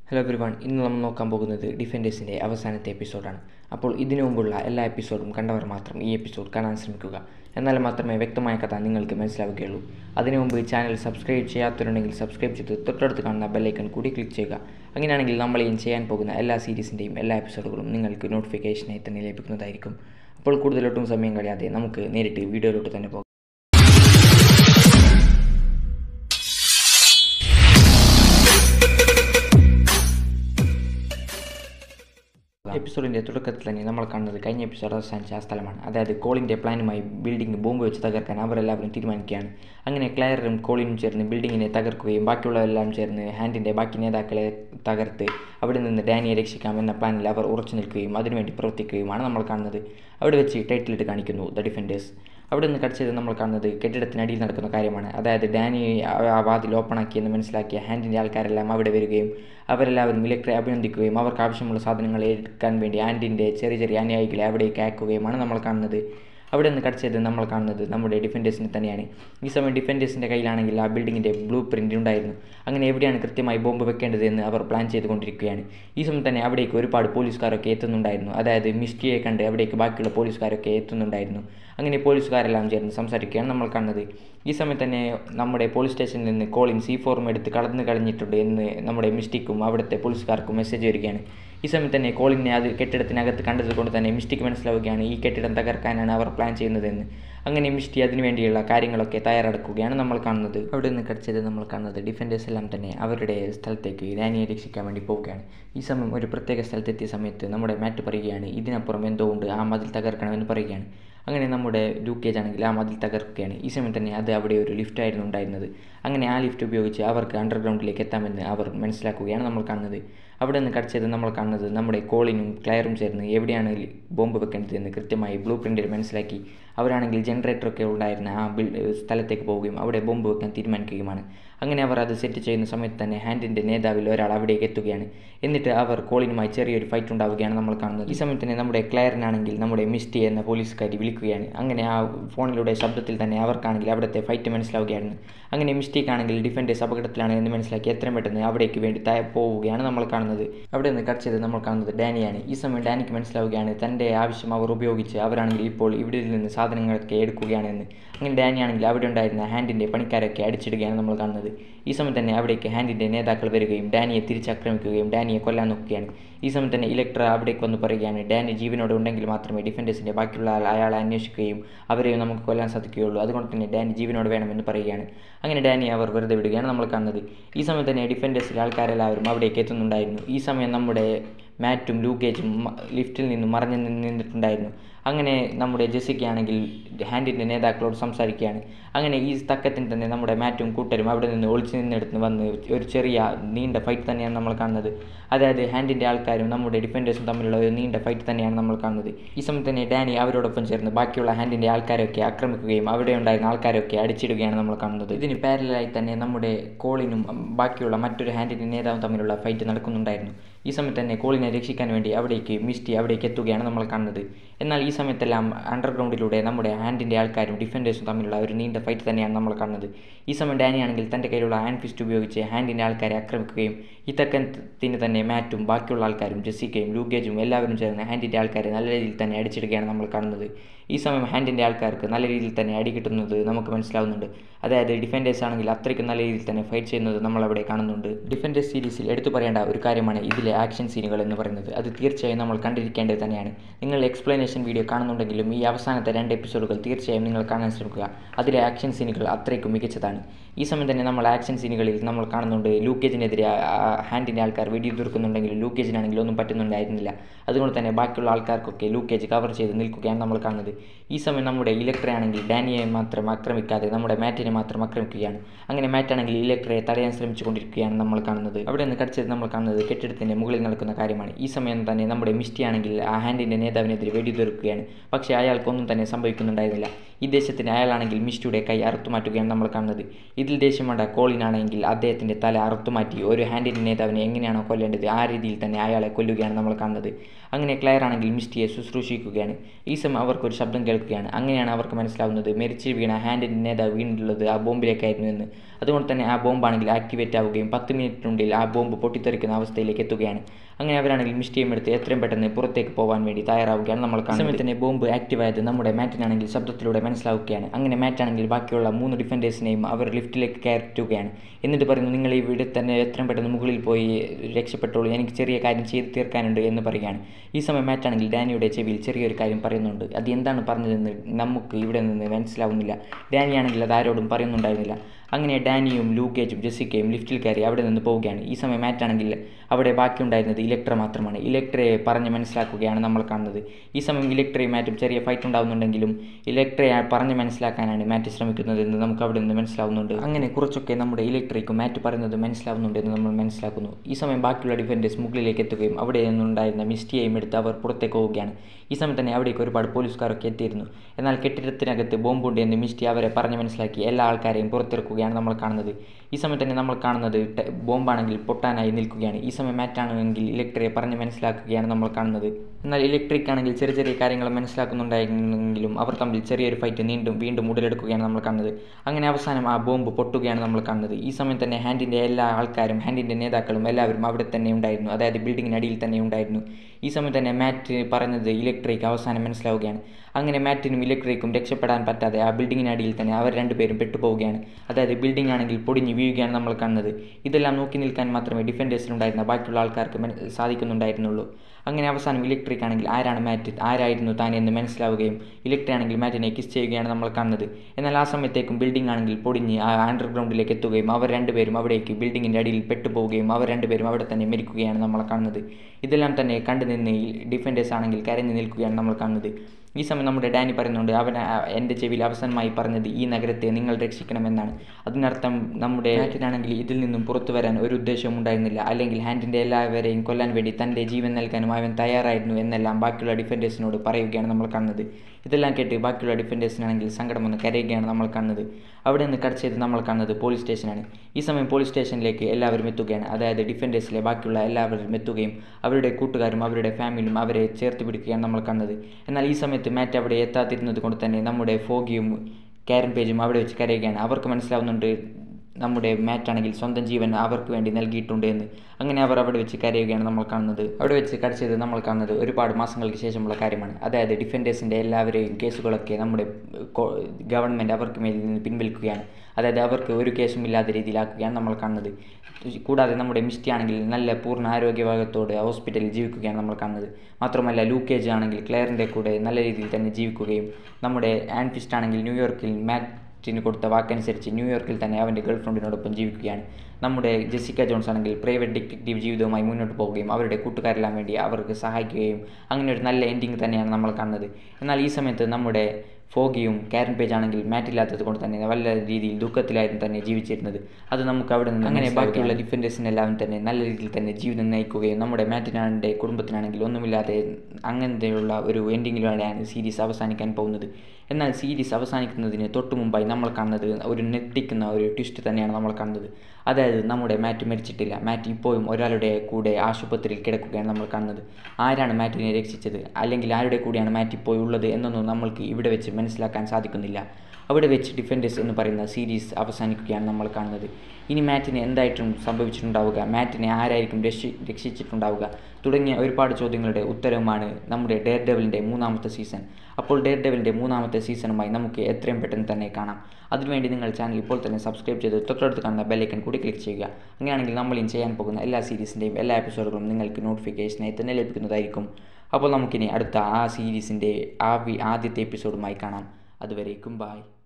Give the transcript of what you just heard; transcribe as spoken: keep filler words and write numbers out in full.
Hello everyone, ഇന്ന് നമ്മൾ നോക്കാൻ പോകുന്നത് ഡിഫൻഡേഴ്സിൻ്റെ അവസാനത്തെ എപ്പിസോഡാണ്. അപ്പോൾ ഇതിനു മുമ്പുള്ള എല്ലാ എപ്പിസോഡും കണ്ടവർ മാത്രം ഈ എപ്പിസോഡ് കാണാൻ ശ്രമിക്കുക. എന്നാൽ മാത്രമേ വ്യക്തമായ കഥ നിങ്ങൾക്ക് മനസ്സിലാവുകയുള്ളൂ. അതിനു മുമ്പ് ചാനൽ സബ്സ്ക്രൈബ് ചെയ്യാത്തവരുണ്ടെങ്കിൽ സബ്സ്ക്രൈബ് ചെയ്ത് തൊട്ടടുത്ത് കാണുന്ന ബെല്ലൈക്കൺ കൂടി ക്ലിക്ക് ചെയ്യുക. അങ്ങനെയാണെങ്കിൽ നമ്മൾ ഇനി ചെയ്യാൻ പോകുന്ന എല്ലാ സീരീസിൻ്റെയും എല്ലാ എപ്പിസോഡുകളും നിങ്ങൾക്ക് നോട്ടിഫിക്കേഷനായി തന്നെ ലഭിക്കുന്നതായിരിക്കും. അപ്പോൾ കൂടുതലൊട്ടും സമയം കളയാതെ നമുക്ക് നേരിട്ട് വീഡിയോയിലോട്ട് തന്നെ പോകാം. എപ്പിസോഡിൻ്റെ തുടക്കത്തിൽ തന്നെ നമ്മൾ കാണുന്നത് കഴിഞ്ഞ എപ്പിസോഡ് അവസാനിച്ച ആ സ്ഥലമാണ്. അതായത് കോളിൻ്റെ പ്ലാനുമായി ബിൽഡിംഗ് ബോംബ് വെച്ച് തകർക്കാൻ അവരെല്ലാവരും തീരുമാനിക്കുകയാണ്. അങ്ങനെ ക്ലയറും കോളിനും ചേർന്ന് ബിൽഡിങ്ങിനെ തകർക്കുകയും ബാക്കിയുള്ളവരെല്ലാം ചേർന്ന് ഹാൻഡിൻ്റെ ബാക്കി നേതാക്കളെ തകർത്ത് അവിടെ നിന്ന് ഡാനിയെ രക്ഷിക്കാമെന്ന പ്ലാനിൽ അവർ ഉറച്ചു നിൽക്കുകയും അതിനുവേണ്ടി പ്രവർത്തിക്കുകയുമാണ് നമ്മൾ കാണുന്നത്. അവിടെ വെച്ച് ടൈറ്റിലിട്ട് കാണിക്കുന്നു ദ ഡിഫൻഡേഴ്സ്. അവിടെ നിന്ന് കട്ട് ചെയ്ത് നമ്മൾ കാണുന്നത് കെട്ടിടത്തിനടിയിൽ നടക്കുന്ന കാര്യമാണ്. അതായത് ഡാനി ആ വാതിൽ ഓപ്പണാക്കിയെന്ന് മനസ്സിലാക്കിയ ഹാൻഡിൻ്റെ ആൾക്കാരെല്ലാം അവിടെ വരികയും അവരെല്ലാവരും ഇലക്ട്രെ അഭിനന്ദിക്കുകയും അവർക്ക് ആവശ്യമുള്ള സാധനങ്ങൾ എടുക്കാൻ വേണ്ടി ആൻറ്റിൻ്റെ ചെറിയ ചെറിയ അനുയായികളെ അവിടേക്ക് അയക്കുകയുമാണ് നമ്മൾ കാണുന്നത്. അവിടെ നിന്ന് കട്ട് ചെയ്ത് നമ്മൾ കാണുന്നത് നമ്മുടെ ഡിഫൻഡേഴ്സിനെ തന്നെയാണ്. ഈ സമയം ഡിഫൻഡേഴ്സിൻ്റെ കയ്യിലാണെങ്കിൽ ആ ബിൽഡിങ്ങിൻ്റെ ബ്ലൂ പ്രിൻ്റ് ഉണ്ടായിരുന്നു. അങ്ങനെ എവിടെയാണ് കൃത്യമായി ബോംബ് വെക്കേണ്ടതെന്ന് അവർ പ്ലാൻ ചെയ്തുകൊണ്ടിരിക്കുകയാണ്. ഈ സമയം തന്നെ അവിടേക്ക് ഒരുപാട് പോലീസുകാരൊക്കെ എത്തുന്നുണ്ടായിരുന്നു. അതായത് മിസ്റ്റിയെ കണ്ട് അവിടേക്ക് ബാക്കിയുള്ള പോലീസുകാരൊക്കെ എത്തുന്നുണ്ടായിരുന്നു. അങ്ങനെ പോലീസുകാരെല്ലാം ചേർന്ന് സംസാരിക്കുകയാണ് നമ്മൾ കാണുന്നത്. ഈ സമയത്ത് തന്നെ നമ്മുടെ പോലീസ് സ്റ്റേഷനിൽ നിന്ന് കോളിൻ സി ഫോറും എടുത്ത് കടന്നു കളഞ്ഞിട്ടുണ്ട് എന്ന് നമ്മുടെ മിസ്റ്റിക്കും അവിടുത്തെ പോലീസുകാർക്കും മെസ്സേജ് വരികയാണ്. ഈ സമയത്ത് തന്നെ കോളിനെ അത് കെട്ടിടത്തിനകത്ത് കണ്ടത് കൊണ്ട് തന്നെ മിസ്റ്റിക്ക് മനസ്സിലാവുകയാണ് ഈ കെട്ടിടം തകർക്കാനാണ് അവർ പ്ലാൻ ചെയ്യുന്നതെന്ന്. അങ്ങനെ മിസ്റ്റി അതിനുവേണ്ടിയുള്ള കാര്യങ്ങളൊക്കെ തയ്യാറെടുക്കുകയാണ് നമ്മൾ കാണുന്നത്. അവിടെ നിന്ന് കട്ട് ചെയ്ത് നമ്മൾ കാണുന്നത് ഡിഫൻഡേഴ്സ് എല്ലാം തന്നെ അവരുടെ സ്ഥലത്തേക്ക് ഡാനിയെ രക്ഷിക്കാൻ വേണ്ടി പോവുകയാണ്. ഈ സമയം ഒരു പ്രത്യേക സ്ഥലത്തെത്തിയ സമയത്ത് നമ്മുടെ മാറ്റ് പറയുകയാണ് ഇതിനപ്പുറം എന്തോ ഉണ്ട്, ആ മതിൽ തകർക്കണമെന്ന് പറയുകയാണ്. അങ്ങനെ നമ്മുടെ ലൂക്കേജ് ആണെങ്കിൽ ആ മതിൽ തകർക്കുകയാണ്. ഈ സമയം തന്നെ അത് അവിടെ ഒരു ലിഫ്റ്റായിരുന്നു ഉണ്ടായിരുന്നത്. അങ്ങനെ ആ ലിഫ്റ്റ് ഉപയോഗിച്ച് അവർക്ക് അണ്ടർഗ്രൗണ്ടിലേക്ക് എത്താമെന്ന് അവർ മനസ്സിലാക്കുകയാണ് നമ്മൾ കാണുന്നത്. അവിടെ നിന്ന് കട്ട് ചെയ്ത് നമ്മൾ കാണുന്നത് നമ്മുടെ കോളിനും ക്ലയറും ചേർന്ന് എവിടെയാണ് ബോംബ് വെക്കേണ്ടതെന്ന് കൃത്യമായി ബ്ലൂ പ്രിൻ്റിൽ മനസ്സിലാക്കി അവരാണെങ്കിൽ ജനറേറ്ററൊക്കെ ഉണ്ടായിരുന്ന ആ ബിൽ സ്ഥലത്തേക്ക് പോവുകയും അവിടെ ബോംബ് വെക്കാൻ തീരുമാനിക്കുകയുമാണ്. അങ്ങനെ അവർ അത് സെറ്റ് ചെയ്യുന്ന സമയത്ത് തന്നെ ഹാൻഡിൻ്റെ നേതാവിൽ ഒരാൾ അവിടേക്ക് എത്തുകയാണ്. എന്നിട്ട് അവർ കോളിനുമായി ചെറിയൊരു ഫൈറ്റ് ഉണ്ടാവുകയാണ് നമ്മൾ കാണുന്നത്. ഈ സമയത്ത് തന്നെ നമ്മുടെ ക്ലയറിനാണെങ്കിൽ നമ്മുടെ മിസ്റ്റി എന്ന പോലീസുകാരി വിളിക്കുകയാണ്. അങ്ങനെ ആ ഫോണിലൂടെ ശബ്ദത്തിൽ തന്നെ അവർക്കാണെങ്കിൽ അവിടുത്തെ ഫൈറ്റ് മനസ്സിലാവുകയായിരുന്നു. അങ്ങനെ മിസ്റ്റേക്കാണെങ്കിൽ ഡിഫൻഡേഴ്സ് അപകടത്തിലാണ് എന്ന് മനസ്സിലാക്കി എത്രയും പെട്ടെന്ന് അവിടേക്ക് വേണ്ടി താഴെ പോവുകയാണ് നമ്മൾ കാണുന്നത്. അവിടെ നിന്ന് കട്ട് ചെയ്ത് നമ്മൾ കാണുന്നത് ഡാനിയാണ്. ഈ സമയം ഡാനിക്ക് മനസ്സിലാവുകയാണ് തൻ്റെ ആവശ്യം അവർ ഉപയോഗിച്ച് അവരാണെങ്കിൽ ഇപ്പോൾ ഇവിടെ നിന്ന് സാധനങ്ങളൊക്കെ എടുക്കുകയാണെന്ന്. അങ്ങനെ ഡാനിയാണെങ്കിൽ അവിടെ ഉണ്ടായിരുന്ന ഹാൻഡിൻ്റെ പണിക്കാരൊക്കെ അടിച്ചിടുകയാണ് നമ്മൾ കാണുന്നത്. ഈ സമയം തന്നെ അവിടേക്ക് ഹാൻഡിൻ്റെ നേതാക്കൾ വരികയും ഡാനിയെ തിരിച്ചാക്രമിക്കുകയും ഡാനിയെ കൊല്ലാൻ നോക്കുകയാണ്. ഈ സമയം തന്നെ ഇലക്ട്ര അവിടേക്ക് വന്ന് പറയുകയാണ് ഡാനി ജീവനോട് ഉണ്ടെങ്കിൽ മാത്രമേ ഡിഫൻഡേഴ്സിൻ്റെ ബാക്കിയുള്ള അയാളെ അന്വേഷിക്കുകയും അവരെയും നമുക്ക് കൊല്ലാൻ സാധിക്കുകയുള്ളൂ. അതുകൊണ്ട് തന്നെ ഡാനി ജീവനോട് വേണമെന്ന് പറയുകയാണ്. അങ്ങനെ ഡാനി അവർ വെറുതെ വിടുകയാണ് നമ്മൾ കാണുന്നത്. ഈ സമയം തന്നെ ഡിഫൻഡേഴ്സിലെ ആൾക്കാരെല്ലാവരും അവിടേക്ക് എത്തുന്നുണ്ടായിരുന്നു. ഈ സമയം നമ്മുടെ മാറ്റും ലൂക്കേജും ലിഫ്റ്റിൽ നിന്നും മറഞ്ഞു നിന്നിട്ടുണ്ടായിരുന്നു. അങ്ങനെ നമ്മുടെ ജെസ്സിക്കയാണെങ്കിൽ ഹാൻഡിൻ്റെ നേതാക്കളോട് സംസാരിക്കുകയാണ്. അങ്ങനെ ഈ തക്കത്തിന് തന്നെ നമ്മുടെ മാറ്റും കൂട്ടരും അവിടെ നിന്ന് ഒളിച്ചു നിന്നെടുത്ത് വന്ന് ഒരു ചെറിയ നീണ്ട ഫൈറ്റ് തന്നെയാണ് നമ്മൾ കാണുന്നത്. അതായത് ഹാൻഡിൻ്റെ ആൾക്കാരും നമ്മുടെ ഡിഫൻഡേഴ്സും തമ്മിലുള്ള ഒരു നീണ്ട ഫൈറ്റ് തന്നെയാണ് നമ്മൾ കാണുന്നത്. ഈ സമയത്ത് തന്നെ ഡാനി അവരോടൊപ്പം ചേർന്ന് ബാക്കിയുള്ള ഹാൻഡിൻ്റെ ആൾക്കാരൊക്കെ ആക്രമിക്കുകയും അവിടെ ഉണ്ടായിരുന്ന ആൾക്കാരൊക്കെ അടിച്ചിടുകയാണ് നമ്മൾ കാണുന്നത്. ഇതിന് പാരലായി തന്നെ നമ്മുടെ കോളിനും ബാക്കിയുള്ള മറ്റൊരു ഹാൻഡിൻ്റെ നേതാവും തമ്മിലുള്ള ഫൈറ്റ് നടക്കുന്നുണ്ടായിരുന്നു. ഈ സമയത്ത് തന്നെ കോളിനെ രക്ഷിക്കാൻ വേണ്ടി അവിടേക്ക് മിസ്റ്റി അവിടേക്ക് എത്തുകയാണ് നമ്മൾ കാണുന്നത്. എന്നാൽ ഈ സമയത്തെല്ലാം അണ്ടർഗ്രൗണ്ടിലൂടെ നമ്മുടെ ഹാൻഡിൻ്റെ ആൾക്കാരും ഡിഫൻഡേഴ്സും തമ്മിലുള്ള ഒരു നീണ്ട ഫൈറ്റ് തന്നെയാണ് നമ്മൾ കാണുന്നത്. ഈ സമയം ഡാനിയാണെങ്കിൽ തൻ്റെ കയ്യിലുള്ള ഹാൻഡ് ഫിസ്റ്റ് ഉപയോഗിച്ച് ഹാൻഡിൻ്റെ ആൾക്കാരെ ആക്രമിക്കുകയും ഈ തക്കത്തിന് തന്നെ മാറ്റും ബാക്കിയുള്ള ആൾക്കാരും ജെസ്സിക്കയും ലൂഗേജും എല്ലാവരും ചേർന്ന് ഹാൻഡിൻ്റെ ആൾക്കാരെ നല്ല രീതിയിൽ തന്നെ അടിച്ചിടുകയാണ് നമ്മൾ കാണുന്നത്. ഈ സമയം ഹാൻഡിൻ്റെ ആൾക്കാർക്ക് നല്ല രീതിയിൽ തന്നെ അടി കിട്ടുന്നത് നമുക്ക് മനസ്സിലാവുന്നുണ്ട്. അതായത് ഡിഫൻഡേഴ്സ് ആണെങ്കിൽ അത്രയ്ക്കും നല്ല രീതിയിൽ തന്നെ ഫൈറ്റ് ചെയ്യുന്നത് നമ്മളവിടെ കാണുന്നുണ്ട്. ഡിഫൻഡേഴ്സ് സീരീസിൽ എടുത്തു പറയേണ്ട ഒരു കാര്യമാണ് ഇതിലെ ആക്ഷൻ സീനുകൾ എന്ന് പറയുന്നത്. അത് തീർച്ചയായും നമ്മൾ കണ്ടിരിക്കേണ്ടത് തന്നെയാണ്. നിങ്ങൾ എക്സ്പ്ലനേഷൻ വീഡിയോ കാണുന്നുണ്ടെങ്കിലും ഈ അവസാനത്തെ രണ്ട് എപ്പിസോഡുകൾ തീർച്ചയായും നിങ്ങൾ കാണാൻ ശ്രമിക്കുക. അതിലെ ആക്ഷൻ സീനുകൾ അത്രയ്ക്കും മികച്ചതാണ്. ഈ സമയം തന്നെ നമ്മൾ ആക്ഷൻ സീനുകളിൽ നമ്മൾ കാണുന്നുണ്ട് ലൂക്കേജിനെതിരെ ഹാൻഡിൻ്റെ ആൾക്കാർ വെടിയുതിർക്കുന്നുണ്ടെങ്കിലും ലൂക്കേജിനാണെങ്കിൽ ഒന്നും പറ്റുന്നുണ്ടായിരുന്നില്ല. അതുകൊണ്ട് തന്നെ ബാക്കിയുള്ള ആൾക്കാർക്കൊക്കെ ലൂക്കേജ് കവർ ചെയ്ത് നിൽക്കുകയാണ് നമ്മൾ കാണുന്നത്. ഈ സമയം നമ്മുടെ ഇലക്ട്ര ആണെങ്കിൽ ഡാനിയെ മാത്രം ആക്രമിക്കാതെ നമ്മുടെ മാറ്റിനെ മാത്രം ആക്രമിക്കുകയാണ്. അങ്ങനെ മാറ്റാണെങ്കിൽ ഇലക്ട്രയെ തടയാൻ ശ്രമിച്ചു കൊണ്ടിരിക്കുകയാണ് നമ്മൾ കാണുന്നത്. അവിടെ നിന്ന് കടിച്ചത് നമ്മൾ കാണുന്നത് കെട്ടിടത്തിൻ്റെ മുകളിൽ നടക്കുന്ന കാര്യമാണ്. ഈ സമയം തന്നെ നമ്മുടെ മിസ്റ്റി ആണെങ്കിൽ ആ ഹാൻഡിൻ്റെ നേതാവിനെതിരെ വെടിയുതിർക്കുകയാണ്. പക്ഷേ അയാൾക്കൊന്നും തന്നെ സംഭവിക്കുന്നുണ്ടായിരുന്നില്ല. ഈ ദേശത്തിന് അയാളാണെങ്കിൽ മിസ്റ്റിയുടെ കൈ അറുത്തുമാറ്റുകയാണ് നമ്മൾ കാണുന്നത്. ഇത് ഇതിൽ ദേഷ്യമുണ്ട കോളിനാണെങ്കിൽ അദ്ദേഹത്തിൻ്റെ തല അറുത്തുമാറ്റി ഒരു ഹാൻഡിൻ്റെ നേതാവിനെ എങ്ങനെയാണോ കൊല്ലേണ്ടത് ആ രീതിയിൽ തന്നെ അയാളെ കൊല്ലുകയാണ് നമ്മൾ കാണുന്നത്. അങ്ങനെ ക്ലെയർ ആണെങ്കിൽ മിസ്റ്റിയെ ശുശ്രൂഷിക്കുകയാണ്. ഈ സമയം അവർക്കൊരു ശബ്ദം കേൾക്കുകയാണ്. അങ്ങനെയാണ് അവർക്ക് മനസ്സിലാവുന്നത് മരിച്ചു വീണ ഹാൻഡിൻ്റെ നേതാവ് വീണിട്ടുള്ളത് ആ ബോംബിലേക്കായിരുന്നു എന്ന്. അതുകൊണ്ട് തന്നെ ആ ബോംബാണെങ്കിൽ ആക്ടിവേറ്റ് ആവുകയും പത്ത് മിനിറ്റിനുള്ളിൽ ആ ബോംബ് പൊട്ടിത്തെറിക്കുന്ന അവസ്ഥയിലേക്ക് എത്തുകയാണ്. അങ്ങനെ അവരാണെങ്കിൽ മിസ്റ്റിയും എടുത്ത് എത്രയും പെട്ടെന്ന് പുറത്തേക്ക് പോകാൻ വേണ്ടി തയ്യാറാവുകയാണ് നമ്മൾ കാണുന്നത്. സമയത്ത് തന്നെ ബോംബ് ആക്റ്റീവായത് നമ്മുടെ മാറ്റിനാണെങ്കിൽ ശബ്ദത്തിലൂടെ മനസ്സിലാവുകയാണ്. അങ്ങനെ മാറ്റാണെങ്കിൽ ബാക്കിയുള്ള മൂന്ന് ഡിഫൻഡേഴ്സിനെയും അവർ ലിഫ്റ്റിലേക്ക് കയറ്റുകയാണ്. എന്നിട്ട് പറയുന്നു, നിങ്ങൾ ഈ വീട് തന്നെ എത്രയും പെട്ടെന്ന് മുകളിൽ പോയി രക്ഷപ്പെട്ടോളൂ, എനിക്ക് ചെറിയ കാര്യം ചെയ്ത് തീർക്കാനുണ്ട് എന്ന് പറയുകയാണ്. ഈ സമയം മാറ്റാണെങ്കിൽ ഡാനിയുടെ ചെവിയിൽ ചെറിയൊരു കാര്യം പറയുന്നുണ്ട്. അത് എന്താണ് പറഞ്ഞതെന്ന് നമുക്ക് ഇവിടെ നിന്ന് മനസ്സിലാവുന്നില്ല. ഡാനിയാണെങ്കിൽ അത് ആരോടും പറയുന്നുണ്ടായിരുന്നില്ല. അങ്ങനെ ഡാനിയും ലൂക്കേജും ജെസ്സിക്കയും ലിഫ്റ്റിൽ കയറി അവിടെ നിന്ന് പോവുകയാണ്. ഈ സമയം മാറ്റാണെങ്കിൽ അവിടെ ബാക്കിയുണ്ടായിരുന്നത് ഇലക്ട്ര മാത്രമാണ്. ഇലക്ട്രയെ പറഞ്ഞ് മനസ്സിലാക്കുകയാണ് നമ്മൾ കാണുന്നത്. ഈ സമയം ഇലക്ട്രയും മാറ്റും ചെറിയ ഫൈറ്റ് ഉണ്ടാകുന്നുണ്ടെങ്കിലും ഇലക്ട്രയെ പറഞ്ഞ് മനസ്സിലാക്കാനാണ് മാറ്റ് ശ്രമിക്കുന്നതെന്ന് നമുക്ക് അവിടെ നിന്ന് മനസ്സിലാവുന്നുണ്ട്. അങ്ങനെ കുറച്ചൊക്കെ നമ്മുടെ ഇലക്ട്രയ്ക്കും മാറ്റ് പറയുന്നത് മനസ്സിലാവുന്നുണ്ടെന്ന് നമ്മൾ മനസ്സിലാക്കുന്നു. ഈ സമയം ബാക്കിയുള്ള ഡിഫൻഡേഴ്സ് മുകളിലേക്ക് എത്തുകയും അവിടെ നിന്നുണ്ടായിരുന്ന മിസ്റ്റിയെയും എടുത്ത് അവർ പുറത്തേക്ക് പോവുകയാണ്. ഈ സമയം തന്നെ അവിടേക്ക് ഒരുപാട് പോലീസുകാരൊക്കെ എത്തിയിരുന്നു. എന്നാൽ കെട്ടിടത്തിനകത്ത് ബോംബുണ്ട് എന്ന് മിസ്റ്റി അവരെ പറഞ്ഞ് മനസ്സിലാക്കി എല്ലാ ആൾക്കാരെയും പുറത്തിറക്കുകയാണ് നമ്മൾ കാണുന്നത്. ഈ സമയത്ത് തന്നെ നമ്മൾ കാണുന്നത് ബോംബാണെങ്കിൽ പൊട്ടാനായി നിൽക്കുകയാണ്. ഈ സമയം മാറ്റാണെങ്കിൽ ഇലക്ട്രയെ പറഞ്ഞ് മനസ്സിലാക്കുകയാണ് നമ്മൾ കാണുന്നത്. എന്നാൽ ഇലക്ട്രിക് ആണെങ്കിൽ ചെറിയ ചെറിയ കാര്യങ്ങൾ മനസ്സിലാക്കുന്നുണ്ടായെങ്കിലും അവർ തമ്മിൽ ചെറിയൊരു ഫൈറ്റ് നീണ്ടും വീണ്ടും ഉടലെടുക്കുകയാണ് നമ്മൾ കാണുന്നത്. അങ്ങനെ അവസാനം ആ ബോംബ് പൊട്ടുകയാണ് നമ്മൾ കാണുന്നത്. ഈ സമയം തന്നെ ഹാൻഡിൻ്റെ എല്ലാ ആൾക്കാരും ഹാൻഡിൻ്റെ നേതാക്കളും എല്ലാവരും അവിടെ തന്നെ ഉണ്ടായിരുന്നു, അതായത് ബിൽഡിങ്ങിനടിയിൽ തന്നെ ഉണ്ടായിരുന്നു. ഈ സമയം തന്നെ മാറ്റ് പറഞ്ഞത് ഇലക്ട്രിക് അവസാനം മനസ്സിലാവുകയാണ്. അങ്ങനെ മാറ്റിനും ഇലക്ട്രിക്കും രക്ഷപ്പെടാൻ പറ്റാതെ ആ ബിൽഡിങ്ങിനടിയിൽ തന്നെ അവർ രണ്ടുപേരും പെട്ടുപോവുകയാണ്. അതായത് ബിൽഡിംഗ് ആണെങ്കിൽ പൊടിഞ്ഞ് വീഴുകയാണ് നമ്മൾ കാണുന്നത്. ഇതെല്ലാം നോക്കി നിൽക്കാൻ മാത്രമേ ഡിഫൻഡേഴ്സിലുണ്ടായിരുന്ന ബാക്കിയുള്ള ആൾക്കാർക്ക് സാധിക്കുന്നുണ്ടായിരുന്നുള്ളൂ. അങ്ങനെ അവസാനം ഇലക്ട്രിക് ആണെങ്കിൽ ആരാണ് മാറ്റ്, ആരായിരുന്നു താൻ എന്ന് മനസ്സിലാവുകയും ഇലക്ട്രിക് ആണെങ്കിൽ മാറ്റിനെ കിസ് ചെയ്യുകയാണ് നമ്മൾ കാണുന്നത്. എന്നാൽ ആ സമയത്തേക്കും ബിൽഡിംഗ് ആണെങ്കിൽ പൊടിഞ്ഞ് ആ അണ്ടർഗ്രൗണ്ടിലേക്ക് എത്തുകയും അവർ രണ്ടുപേരും അവിടേക്ക് ബിൽഡിങ്ങിൻ്റെ അടിയിൽ പെട്ടുപോവുകയും അവർ രണ്ടുപേരും അവിടെ തന്നെ മരിക്കുകയാണ് നമ്മൾ കാണുന്നത്. ഇതെല്ലാം തന്നെ കണ്ടു നിന്ന് ഡിഫൻഡേഴ്സ് ആണെങ്കിൽ കരഞ്ഞു നിൽക്കുകയാണ് നമ്മൾ കാണുന്നത്. ഈ സമയം നമ്മുടെ ഡാനി പറയുന്നുണ്ട്, അവൻ എൻ്റെ ചെവിയിൽ അവസാനമായി പറഞ്ഞത് ഈ നഗരത്തെ നിങ്ങൾ രക്ഷിക്കണമെന്നാണ്. അതിനർത്ഥം നമ്മുടെ മാറ്റിനാണെങ്കിൽ ഇതിൽ നിന്നും പുറത്തു വരാൻ ഒരു ഉദ്ദേശവും ഉണ്ടായിരുന്നില്ല, അല്ലെങ്കിൽ ഹാൻഡിൻ്റെ എല്ലാവരെയും കൊല്ലാൻ വേണ്ടി തൻ്റെ ജീവൻ നൽകാനും അവൻ തയ്യാറായിരുന്നു എന്നെല്ലാം ബാക്കിയുള്ള ഡിഫൻഡേഴ്സിനോട് പറയുകയാണ് നമ്മൾ കാണുന്നത്. ഇതെല്ലാം കേട്ട് ബാക്കിയുള്ള ഡിഫൻഡേഴ്സിനാണെങ്കിൽ സങ്കടം വന്ന് കരയുകയാണ് നമ്മൾ കാണുന്നത്. അവിടെ നിന്ന് കട്ട് ചെയ്ത് നമ്മൾ കാണുന്നത് പോലീസ് സ്റ്റേഷനാണ്. ഈ സമയം പോലീസ് സ്റ്റേഷനിലേക്ക് എല്ലാവരും എത്തുകയാണ്, അതായത് ഡിഫൻഡേഴ്സിലെ ബാക്കിയുള്ള എല്ലാവരും എത്തുകയും അവരുടെ കൂട്ടുകാരും അവരുടെ ഫാമിലിയും അവരെ ചേർത്ത് പിടിക്കുകയാണ് നമ്മൾ കാണുന്നത്. എന്നാൽ ഈ സമയത്ത് മാറ്റ് അവിടെ എത്താതിരുന്നത് കൊണ്ട് തന്നെ നമ്മുടെ ഫോഗിയും കാരൻ പേജും അവിടെ വെച്ച് കരയുകയാണ്. അവർക്ക് മനസ്സിലാവുന്നുണ്ട് നമ്മുടെ മാറ്റാണെങ്കിൽ സ്വന്തം ജീവൻ അവർക്ക് വേണ്ടി നൽകിയിട്ടുണ്ട് എന്ന്. അങ്ങനെ അവർ അവിടെ വെച്ച് കരയുകയാണ് നമ്മൾ കാണുന്നത്. അവിടെ വെച്ച് കടിച്ചത് നമ്മൾ കാണുന്നത് ഒരുപാട് മാസങ്ങൾക്ക് ശേഷമുള്ള കാര്യമാണ്. അതായത് ഡിഫൻഡേഴ്സിൻ്റെ എല്ലാവരെയും കേസുകളൊക്കെ നമ്മുടെ ഗവൺമെൻറ് അവർക്ക് മേലിൽ നിന്ന് പിൻവലിക്കുകയാണ്. അതായത് അവർക്ക് ഒരു കേസും ഇല്ലാത്ത രീതിയിലാക്കുകയാണ് നമ്മൾ കാണുന്നത്. കൂടാതെ നമ്മുടെ മിസ്റ്റി ആണെങ്കിൽ നല്ല പൂർണ്ണ ആരോഗ്യഭാഗത്തോടെ ഹോസ്പിറ്റലിൽ ജീവിക്കുകയാണ് നമ്മൾ കാണുന്നത്. മാത്രമല്ല ലൂക്കേജ് ആണെങ്കിൽ ക്ലെയറിൻ്റെ കൂടെ നല്ല രീതിയിൽ തന്നെ ജീവിക്കുകയും നമ്മുടെ ആൻഫിസ്റ്റ് ആണെങ്കിൽ ന്യൂയോർക്കിൽ മാറ്റിന് കൊടുത്ത വാക്കനുസരിച്ച് ന്യൂയോർക്കിൽ തന്നെ അവൻ്റെ ഗേൾഫ്രണ്ടിനോടൊപ്പം ജീവിക്കുകയാണ്. നമ്മുടെ ജെസ്സിക്ക ജോൺസ് ആണെങ്കിൽ പ്രൈവറ്റ് ഡിറ്റക്റ്റീവ് ജീവിതവുമായി മുന്നോട്ട് പോവുകയും അവരുടെ കൂട്ടുകാരെല്ലാം വേണ്ടി അവർക്ക് സഹായിക്കുകയും അങ്ങനെ ഒരു നല്ല എൻഡിങ് തന്നെയാണ് നമ്മൾ കാണുന്നത്. എന്നാൽ ഈ സമയത്ത് നമ്മുടെ ഫോഗിയും കാരൻ പേജ് ആണെങ്കിൽ മാറ്റില്ലാത്തത് കൊണ്ട് തന്നെ വല്ല രീതിയിൽ ദുഃഖത്തിലായിരുന്നു തന്നെ ജീവിച്ചിരുന്നത്. അത് നമുക്ക് അവിടെ നിന്ന് അങ്ങനെ ബാക്കിയുള്ള ഡിഫൻഡേഴ്സിനെല്ലാം തന്നെ നല്ല രീതിയിൽ തന്നെ ജീവിതം നയിക്കുകയും നമ്മുടെ മാറ്റിനാൻ്റെ കുടുംബത്തിനാണെങ്കിൽ ഒന്നുമില്ലാതെ അങ്ങനത്തെയുള്ള ഒരു എൻഡിങ്ങിലൂടെയാണ് സീരീസ് അവസാനിക്കാൻ പോകുന്നത്. എന്നാൽ സീരീസ് അവസാനിക്കുന്നതിന് തൊട്ട് മുമ്പായി നമ്മൾ കാണുന്നത് ഒരു ഞെട്ടിക്കുന്ന ഒരു ട്വിസ്റ്റ് തന്നെയാണ് നമ്മൾ കാണുന്നത്. അതായത് നമ്മുടെ മാറ്റ് മരിച്ചിട്ടില്ല, മാറ്റ് ഇപ്പോഴും ഒരാളുടെ കൂടെ ആശുപത്രിയിൽ കിടക്കുകയാണ് നമ്മൾ കാണുന്നത്. ആരാണ് മാറ്റിനെ രക്ഷിച്ചത് അല്ലെങ്കിൽ ആരുടെ കൂടെയാണ് മാറ്റ് ഇപ്പോൾ ഉള്ളത് എന്നൊന്നും നമ്മൾക്ക് ഇവിടെ വെച്ച് മനസ്സിലാക്കാൻ സാധിക്കുന്നില്ല. അവിടെ വെച്ച് ഡിഫൻഡേഴ്സ് എന്ന് പറയുന്ന സീരീസ് അവസാനിക്കുകയാണ് നമ്മൾ കാണുന്നത്. ഇനി മാറ്റിന് എന്തായിട്ടും സംഭവിച്ചിട്ടുണ്ടാവുക, മാറ്റിനെ ആരായിരിക്കും രക്ഷി രക്ഷിച്ചിട്ടുണ്ടാവുക തുടങ്ങിയ ഒരുപാട് ചോദ്യങ്ങളുടെ ഉത്തരവുമാണ് നമ്മുടെ ഡെയർ ഡെവിലിൻ്റെ മൂന്നാമത്തെ സീസൺ. അപ്പോൾ ഡെയർ ഡെവിലിൻ്റെ മൂന്നാമത്തെ സീസണുമായി നമുക്ക് എത്രയും പെട്ടെന്ന് തന്നെ കാണാം. അതിനുവേണ്ടി നിങ്ങൾ ചാനൽ ഇപ്പോൾ തന്നെ സബ്സ്ക്രൈബ് ചെയ്ത് തൊട്ടടുത്ത് കാണുന്ന ബെല്ലൈക്കൺ കൂടി ക്ലിക്ക് ചെയ്യുക. അങ്ങനെയാണെങ്കിൽ നമ്മളിനി ചെയ്യാൻ പോകുന്ന എല്ലാ സീരീസിൻ്റെയും എല്ലാ എപ്പിസോഡുകളും നിങ്ങൾക്ക് നോട്ടിഫിക്കേഷനായി തന്നെ ലഭിക്കുന്നതായിരിക്കും. അപ്പോൾ നമുക്കിനി അടുത്ത ആ സീരീസിൻ്റെ ആ ആദ്യത്തെ എപ്പിസോഡുമായി കാണാം. അതുവരേക്കും ബായ്.